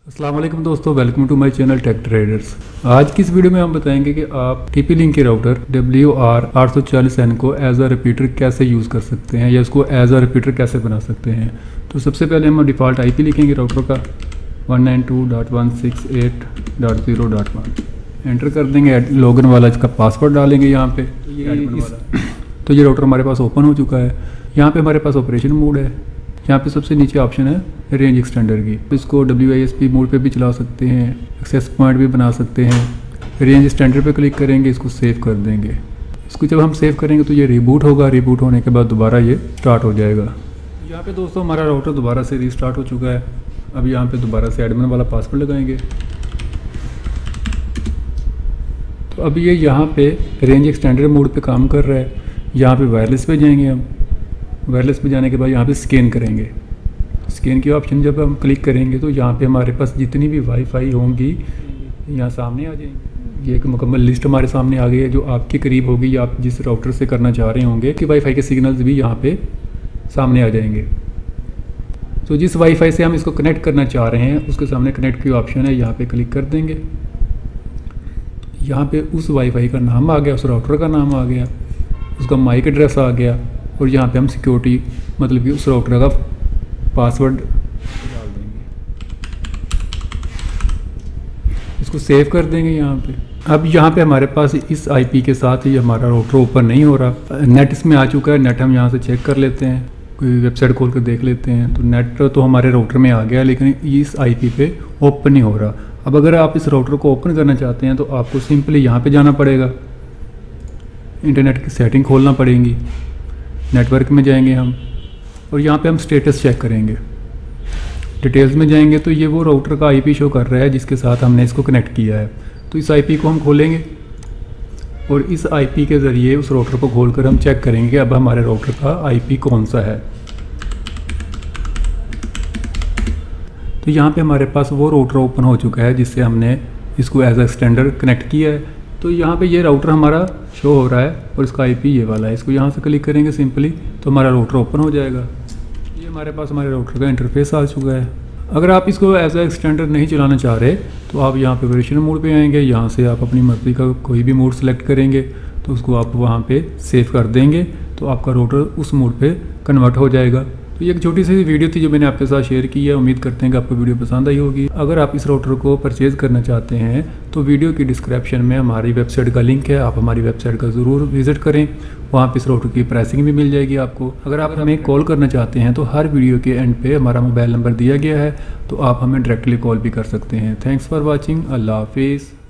अस्सलाम वालेकुम दोस्तों, welcome to my channel Tech Traders. आज की इस वीडियो में हम बताएंगे कि आप TP-Link के राउटर WR840N को एज अ रिपीटर कैसे यूज़ कर सकते हैं या इसको एज अ रिपीटर कैसे बना सकते हैं। तो सबसे पहले हम डिफ़ॉल्ट IP लिखेंगे राउटर का 192.168.0.1 एंटर कर देंगे। लॉगिन वाला इसका पासवर्ड डालेंगे यहाँ पे। तो ये राउटर हमारे पास ओपन हो चुका है। यहाँ पे हमारे पास ऑपरेशन मोड है। यहाँ पे सबसे नीचे ऑप्शन है रेंज एक्सटेंडर की। इसको WISP मोड पे भी चला सकते हैं, एक्सेस पॉइंट भी बना सकते हैं। रेंज एक्सटेंडर पे क्लिक करेंगे, इसको सेव कर देंगे। इसको जब हम सेव करेंगे तो ये रिबूट होगा। रिबूट होने के बाद दोबारा ये स्टार्ट हो जाएगा। यहाँ पे दोस्तों हमारा राउटर दोबारा से रीस्टार्ट हो चुका है। अब यहाँ पे दोबारा से एडमिन वाला पासवर्ड लगाएंगे। तो अब ये यहाँ पे रेंज एक्सटेंडर मोड पे काम कर रहा है। यहाँ पे वायरलेस पे जाएंगे हम। वायरलेस पे जाने के बाद यहाँ पे स्कैन करेंगे। स्कैन की ऑप्शन जब हम क्लिक करेंगे तो यहाँ पे हमारे पास जितनी भी वाईफाई होंगी यहाँ सामने आ जाएंगी। ये एक मुकम्मल लिस्ट हमारे सामने आ गई है जो आपके करीब होगी या आप जिस राउटर से करना चाह रहे होंगे कि वाईफाई के सिग्नल्स भी यहाँ पे सामने आ जाएंगे। तो जिस वाईफाई से हम इसको कनेक्ट करना चाह रहे हैं उसके सामने कनेक्ट की ऑप्शन है, यहाँ पे क्लिक कर देंगे। यहाँ पे उस वाईफाई का नाम आ गया, उस राउटर का नाम आ गया, उसका माइक एड्रेस आ गया और यहाँ पे हम सिक्योरिटी मतलब कि उस राउटर का पासवर्ड डाल देंगे। इसको सेव कर देंगे यहाँ पे। अब यहाँ पे हमारे पास इस IP के साथ ही हमारा राउटर ओपन नहीं हो रहा। नेट इसमें आ चुका है। नेट हम यहाँ से चेक कर लेते हैं, कोई वेबसाइट खोल कर देख लेते हैं। तो नेट तो हमारे राउटर में आ गया लेकिन इस IP पे ओपन नहीं हो रहा। अब अगर आप इस राउटर को ओपन करना चाहते हैं तो आपको सिंपली यहाँ पे जाना पड़ेगा, इंटरनेट की सेटिंग खोलना पड़ेगी। नेटवर्क में जाएंगे हम और यहाँ पे हम स्टेटस चेक करेंगे। डिटेल्स में जाएंगे तो ये वो राउटर का IP शो कर रहा है जिसके साथ हमने इसको कनेक्ट किया है। तो इस IP को हम खोलेंगे और इस IP के ज़रिए उस राउटर को खोलकर हम चेक करेंगे कि अब हमारे राउटर का IP कौन सा है। तो यहाँ पे हमारे पास वो राउटर ओपन हो चुका है जिससे हमने इसको एज एक्सटेंडर कनेक्ट किया है। तो यहाँ पे ये राउटर हमारा शो हो रहा है और इसका IP ये वाला है। इसको यहाँ से क्लिक करेंगे सिंपली तो हमारा राउटर ओपन हो जाएगा। ये हमारे पास हमारे राउटर का इंटरफेस आ चुका है। अगर आप इसको एज ए एक्सटेंडर नहीं चलाना चाह रहे तो आप यहाँ पे वेरिएशन मोड पे आएंगे। यहाँ से आप अपनी मर्ज़ी का कोई भी मोड सेलेक्ट करेंगे तो उसको आप वहाँ पे सेव कर देंगे तो आपका राउटर उस मोड पे कन्वर्ट हो जाएगा। तो ये एक छोटी सी वीडियो थी जो मैंने आपके साथ शेयर की है। उम्मीद करते हैं कि आपको वीडियो पसंद आई होगी। अगर आप इस राउटर को परचेज़ करना चाहते हैं तो वीडियो की डिस्क्रिप्शन में हमारी वेबसाइट का लिंक है, आप हमारी वेबसाइट का ज़रूर विज़िट करें। वहाँ पे इस राउटर की प्राइसिंग भी मिल जाएगी आपको। अगर आप हमें कॉल करना चाहते हैं तो हर वीडियो के एंड पे हमारा मोबाइल नंबर दिया गया है, तो आप हमें डायरेक्टली कॉल भी कर सकते हैं। Thanks for watching. अल्लाह हाफिज़।